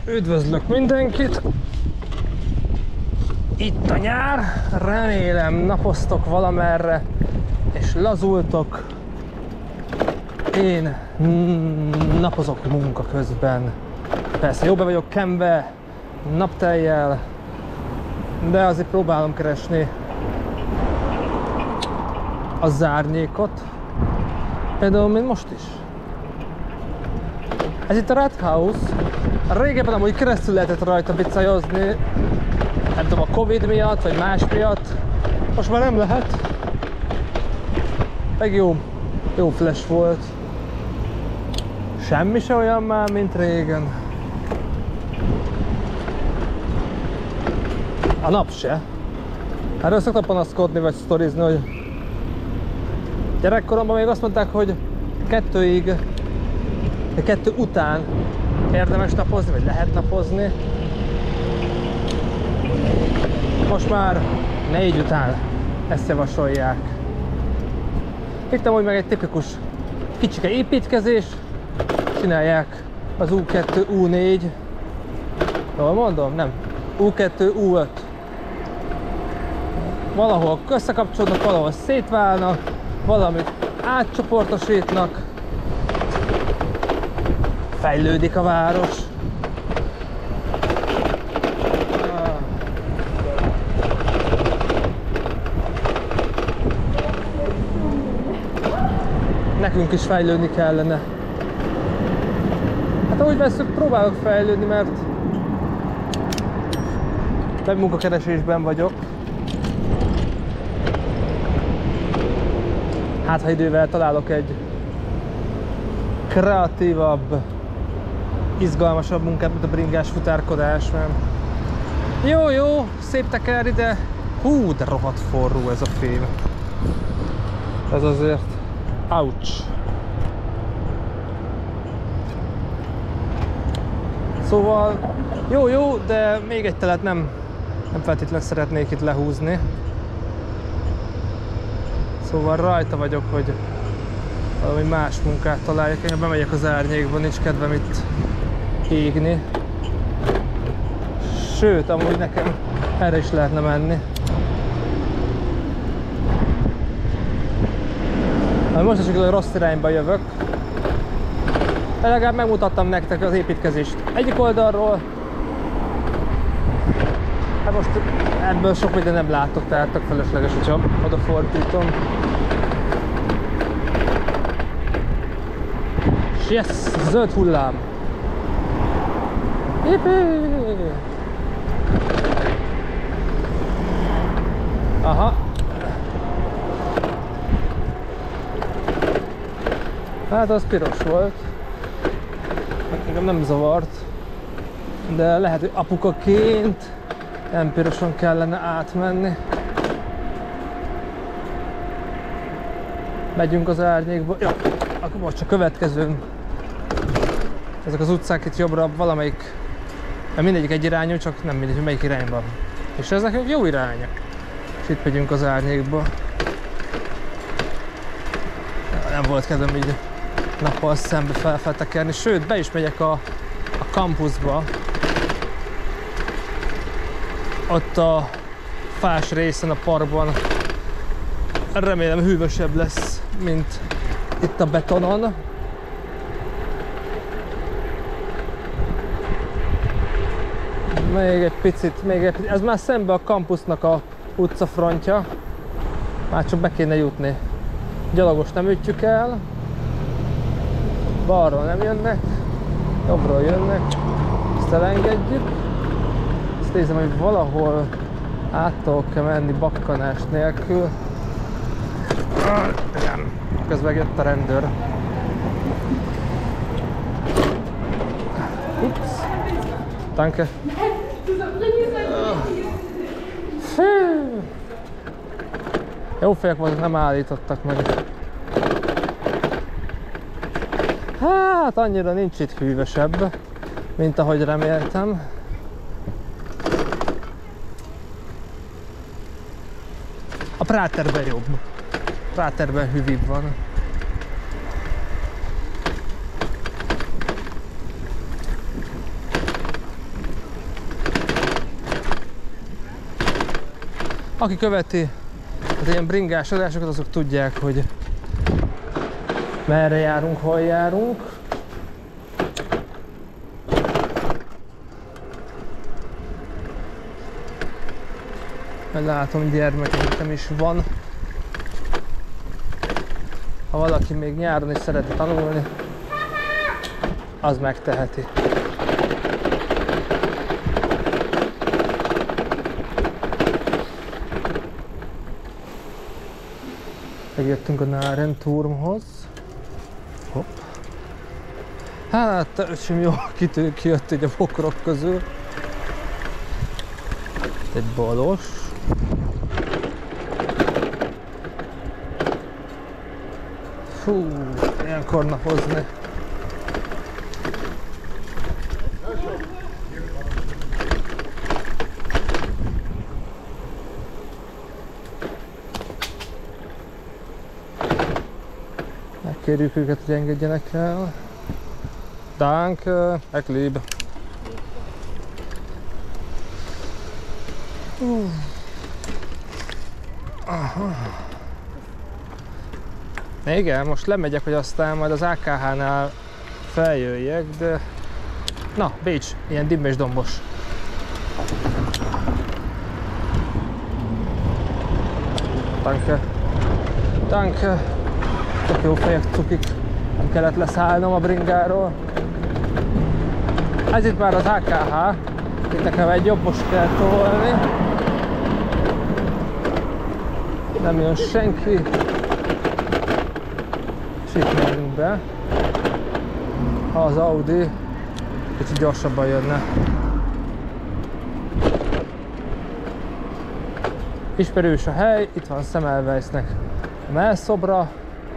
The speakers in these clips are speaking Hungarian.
Üdvözlök mindenkit! Itt a nyár, remélem napoztok valamerre és lazultok. Én napozok munka közben. Persze jó be vagyok kenve, naptejjel, de azért próbálom keresni a zárnyékot. Például mint most is. Ez itt a Red House. Régebben amúgy keresztül lehetett rajta bicajozni, nem tudom, a Covid miatt, vagy más miatt. Most már nem lehet. Meg jó flash volt. Semmi se olyan már, mint régen. A nap se. Erről szoktam panaszkodni, vagy sztorizni, hogy gyerekkoromban még azt mondták, hogy 2-ig, 2 után érdemes napozni, vagy lehet napozni. Most már 4 után ezt javasolják. Itt amúgy meg egy tipikus kicsike építkezés. Csinálják az U2, U4. Jól mondom? Nem. U2, U5. Valahol összekapcsolódnak, valahol szétválnak, valamit átcsoportosítnak. Fejlődik a város. Nekünk is fejlődni kellene. Hát ahogy veszük, próbálok fejlődni, mert nagy munkakeresésben vagyok. Hát ha idővel találok egy kreatívabb, izgalmasabb munkát, mint a bringás futárkodás, mert jó, szép teker ide. Hú, de rohadt forró ez a fém. Ez azért ouch. Szóval jó, de még egy telet nem feltétlenül szeretnék itt lehúzni. Szóval rajta vagyok, hogy valami más munkát találjak. Én bemegyek az árnyékba, nincs kedvem itt égni. Sőt, amúgy nekem erre is lehetne menni. Most is a rossz irányba jövök. De legalább megmutattam nektek az építkezést egyik oldalról. Hát most ebből sok minden nem látok, tehát tök felesleges, hogyha odafordítom. Yes! Zöld hullám! Yippee! Aha! Hát az piros volt. Engem nem zavart. De lehet, hogy apukaként nem piroson kellene átmenni. Megyünk az árnyékba. Ja, akkor most a következőn. Ezek az utcák itt jobbra, valamelyik, mindegyik egy irányú, csak nem mindegy, hogy melyik irányban. És ezek jó irányok. És itt megyünk az árnyékba. Nem volt kedvem így nappal szembe feltekerni, sőt, be is megyek a kampuszba. Ott a fás részen a parkban remélem hűvösebb lesz, mint itt a betonon. Még egy picit, ez már szembe a kampusznak a utcafrontja. Már csak be kéne jutni. Gyalogos nem ütjük el. Balról nem jönnek. Jobbról jönnek. Ezt elengedjük. Ezt nézem, hogy valahol ától kell menni bakkanás nélkül. Nem. Közben jött a rendőr. Ups. Danke. Jó fejek voltak, nem állítottak meg. Hát annyira nincs itt hűvösebb, mint ahogy reméltem. A Práterben jobb. Práterben hűvibb van. Aki követi az ilyen bringás adásokat, azok tudják, hogy merre járunk, hol járunk. Látom, gyermekem is van. Ha valaki még nyáron is szeretne tanulni, az megteheti. Megjöttünk a Nárenturmhoz. Hopp. Hát, teljesen jó kijött egy a bokrok közül. Egy balos. Fú, ilyenkor napozni. Megkérjük őket, hogy engedjenek el. Danke, ik lieb. Aha. Igen, most lemegyek, hogy aztán majd az AKH-nál feljöjjek, de... Na, Bécs, ilyen dimbes dombos. Danke. Danke. Tök jó fejek, cukik. Nem kellett leszállnom a bringáról. Ez itt már az AKH. Itt nekem egy jobbos kell tolni. Nem jön senki. És itt megyünk be. Ha az Audi kicsit gyorsabban jönne. Ismerős a hely, itt van Semmelweisnek a mellszobra.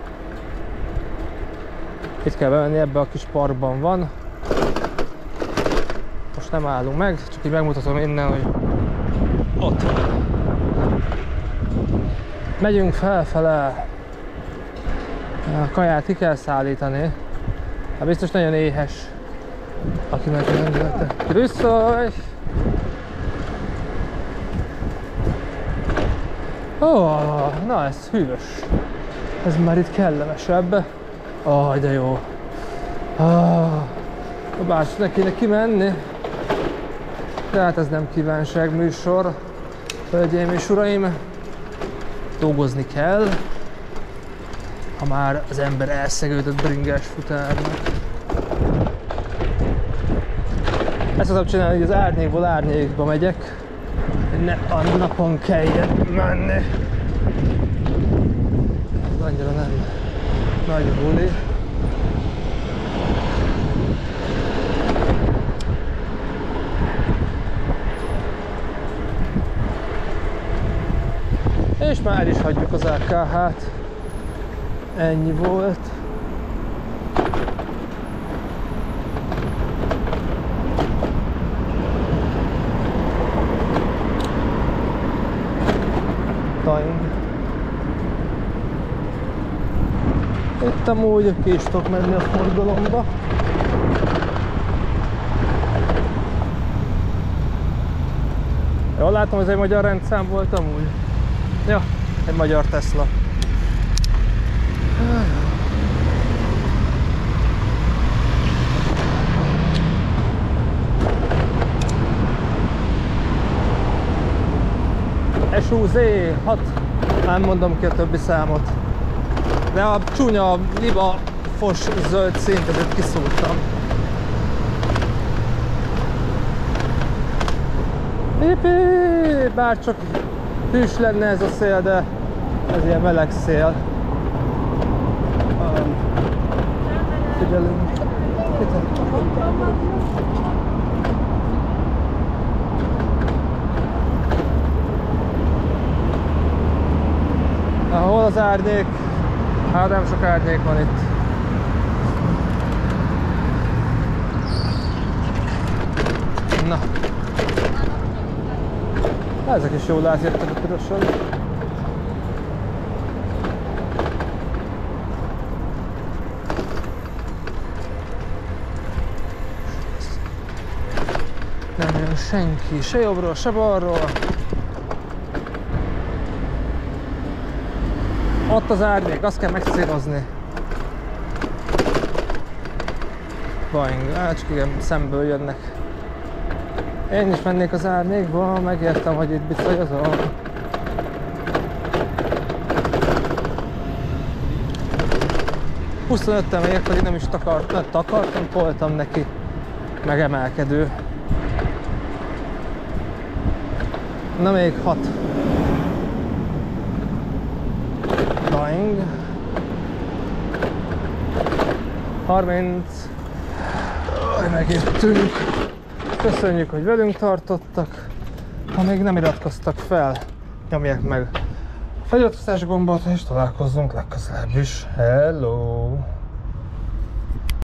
Itt kell bemenni, ebbe a kis parkban van. Most nem állunk meg, csak így megmutatom innen, hogy ott van. Megyünk felfele. A kaját ki kell szállítani. Hát biztos nagyon éhes, aki megy a rendülete. Grüsszolj! Na ez hűvös. Ez már itt kellemesebb. De jó. A bácsinak kéne kimenni. De hát ez nem kívánságműsor. Hölgyeim és uraim, dolgozni kell, ha már az ember elszegődött bringás futárnak. Ezt szoktam csinálni, hogy az árnyékból árnyékba megyek, hogy ne a napon kelljen menni. Ez annyira nem nagy buli. És már is hagyjuk az AKH-t. Ennyi volt. Taing. Itt amúgy ki is tudok menni a forgalomba. Jól látom, ez egy magyar rendszám volt amúgy. Ja, egy magyar Tesla. SUZ 6, nem mondom ki a többi számot. De a csúnya, liba, fos, zöld szint, ezért kiszúrtam. Bár csak hűs lenne ez a szél, de ez ilyen meleg szél. Figyelünk. Hol az árnyék? Hát nem sok árnyék van itt. Na. Ezek is jól átjöttek a piroson. Nem jön senki, se jobbról, se balról. Ott az árnyék, azt kell megcélozni. Boing, csak igen, szemből jönnek. Én is mennék az árnyékba, megértem, hogy itt bicajozom. Huszonötten ért, hogy nem is takartam, toltam neki. Megemelkedő. Na még 6. Boing. 30. Megértünk. Köszönjük, hogy velünk tartottak. Ha még nem iratkoztak fel, nyomják meg a feliratkozás gombot, és találkozzunk legközelebb is. Hello!